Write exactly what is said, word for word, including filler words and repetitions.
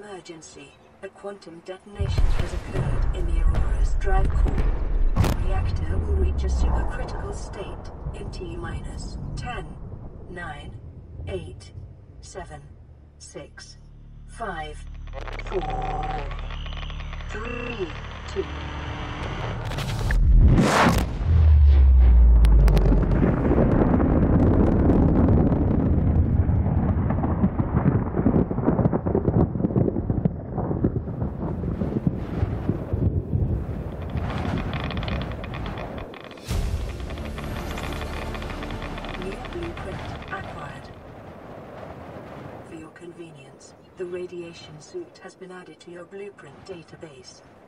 Emergency. A quantum detonation has occurred in the Aurora's drive core. The reactor will reach a supercritical state in T minus ten, nine, eight, seven, six, five, four, three, two. For your convenience, the radiation suit has been added to your blueprint database.